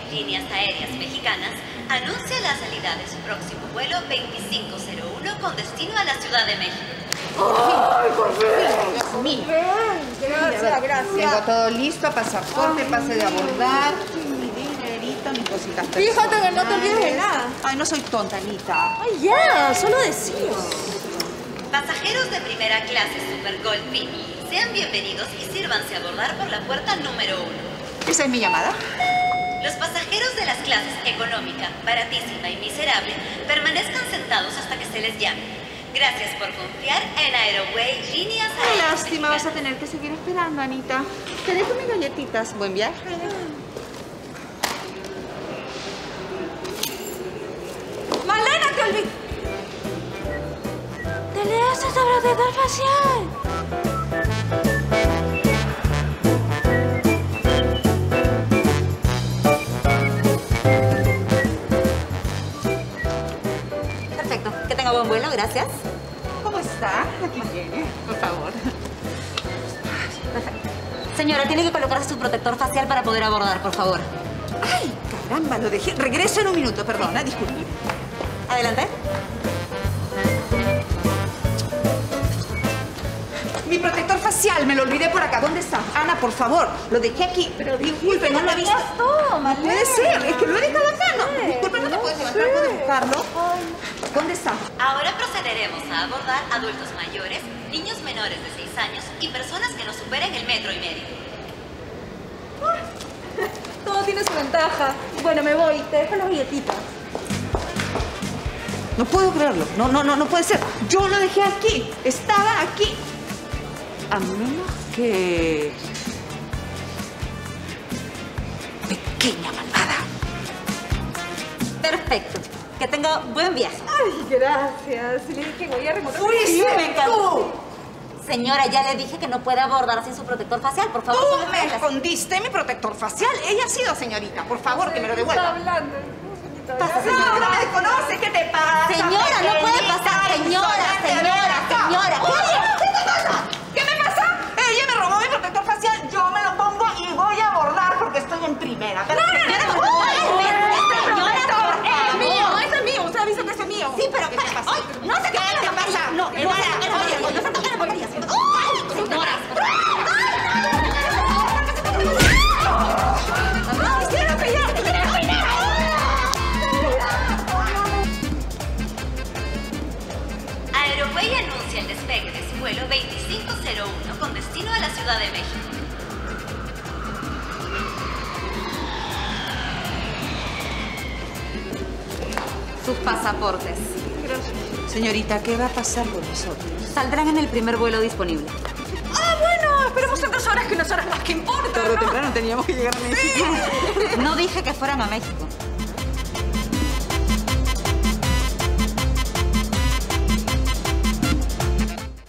Líneas Aéreas Mexicanas anuncia la salida de su próximo vuelo 2501 con destino a la Ciudad de México. ¡Ay, por fin! Dios mío. Gracias. Tengo todo listo, pasaporte, pase de abordar, mi dinerito, mis cositas personales. Fíjate que no te olvides de nada. Ay, no soy tonta, Anita. Ay, ya, solo decimos. Pasajeros de primera clase Super Gold Mini, sean bienvenidos y sírvanse a abordar por la puerta número 1. ¿Esa es mi llamada? Los pasajeros de las clases económica, baratísima y miserable permanezcan sentados hasta que se les llame. Gracias por confiar en Aeroway Líneas Qué Aéreas lástima, vas a Mexicanas. tener que seguir esperando, Anita. Te dejo mis galletitas. Buen viaje. Malena, te olvidé. Te leas ese protector facial. Perfecto. Que tenga buen vuelo, gracias. ¿Cómo está? Aquí viene, por favor. Perfecto. Señora, tiene que colocarse su protector facial para poder abordar, por favor. Ay, caramba, lo dejé. Regreso en un minuto, perdona, disculpe. Adelante. Mi protector facial, me lo olvidé por acá. ¿Dónde está? Ana, por favor, lo dejé aquí. Pero disculpe, no lo he visto. todo, No puede ser, es que lo he dejado acá. No, disculpe, ¿no te puedes levantar? ¿Puedes buscarlo? ¿Dónde está? Ahora procederemos a abordar adultos mayores, niños menores de 6 años y personas que no superen el 1,5 metros. Todo tiene su ventaja. Bueno, me voy. Te dejo las galletitas. No puedo creerlo. No puede ser. Yo lo dejé aquí. Estaba aquí. A menos que... Pequeña malvada. Perfecto. Que tenga buen viaje. Ay, gracias. Le dije que voy a remontar. ¡Fuiste me encantó. tú! Señora, ya le dije que no puede abordar sin su protector facial. Por favor, Tú solo me déjela. escondiste mi protector facial. Ella ha sido, señorita. Por favor, que me lo Está devuelva. hablando. Pasa, No, señora. no me desconoce. ¿Qué te pasa? Señora, no puede pequeñita, pasar. Señora, insolente, señora, ven acá. señora. Oye, ¿qué te pasa? ¿Qué me pasa? Ella me robó mi protector facial. Yo me lo pongo y voy a abordar porque estoy en primera. Pero Señora, por favor. es mío, ese es mío. Usted ha visto que ese es mío. Sí, pero... ¿Qué te pasa? Ay, no se ¿Qué te pasa? No, Oye, no se toquen las porquerías. ¡Ay, señora! Aeroway anuncia el despegue de su vuelo 2501 con destino a la Ciudad de México. Sus pasaportes. Señorita, ¿qué va a pasar con nosotros? Saldrán en el primer vuelo disponible. Ah, bueno, esperemos 2 horas, que unas horas más que importa. Tarde o temprano teníamos que llegar a México. No dije que fueran a México.